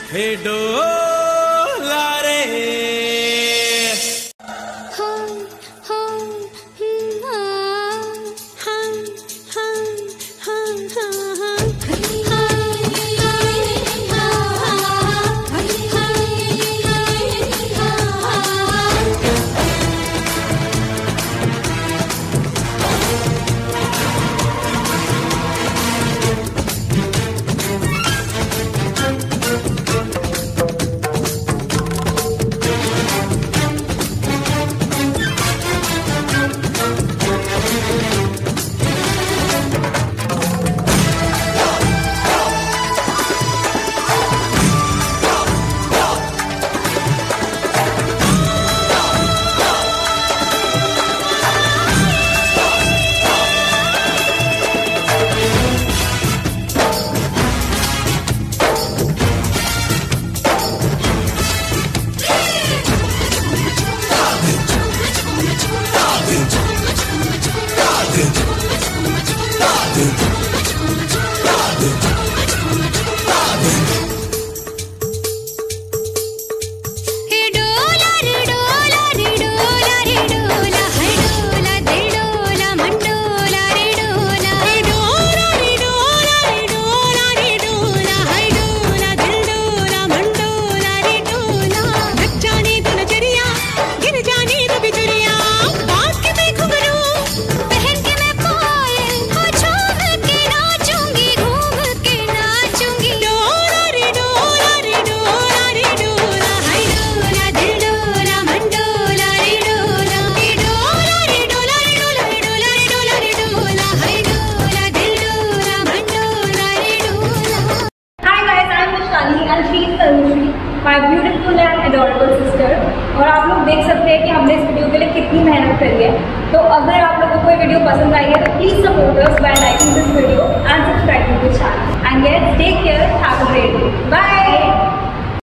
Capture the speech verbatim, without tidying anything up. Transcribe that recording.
हे डोला रे My beautiful and adorable sister। और आप लोग देख सकते हैं कि हमने इस वीडियो के लिए कितनी मेहनत करी है। तो अगर आप लोगों को ये वीडियो पसंद आई है तो please support us by liking this video and subscribe.